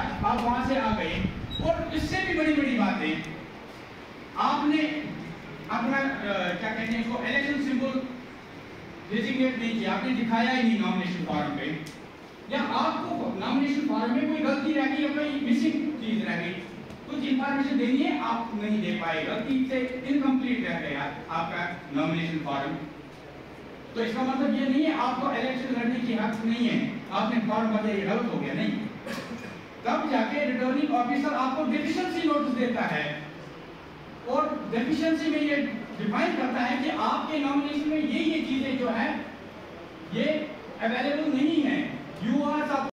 आप वहां से आ गए, और इससे भी बड़ी बड़ी बातें आपने अपना क्या कहते हैं इसको, इलेक्शन सिंबल डेजिग्नेट नहीं किया, आपने दिखाया ही नहीं नॉमिनेशन फॉर्म पे, या आपको नॉमिनेशन फॉर्म में कोई गलती रह गई या कोई मिसिंग चीज रह गई, कुछ इंफॉर्मेशन देनी है आप नहीं दे पाए, गलती से इनकम्प्लीट रह गया आपका नॉमिनेशन फॉर्म, तो इसका मतलब ये नहीं है आपको इलेक्शन लड़ने की हक नहीं है, आपने फॉर्म भरा ये गलत हो गया, नहीं। तब जाके रिटर्निंग ऑफिसर आपको डेफिशिएंसी नोटिस देता है, और डेफिशिएंसी में ये डिफाइन करता है कि आपके नॉमिनेशन में ये चीजें जो है ये अवेलेबल नहीं है, यू आर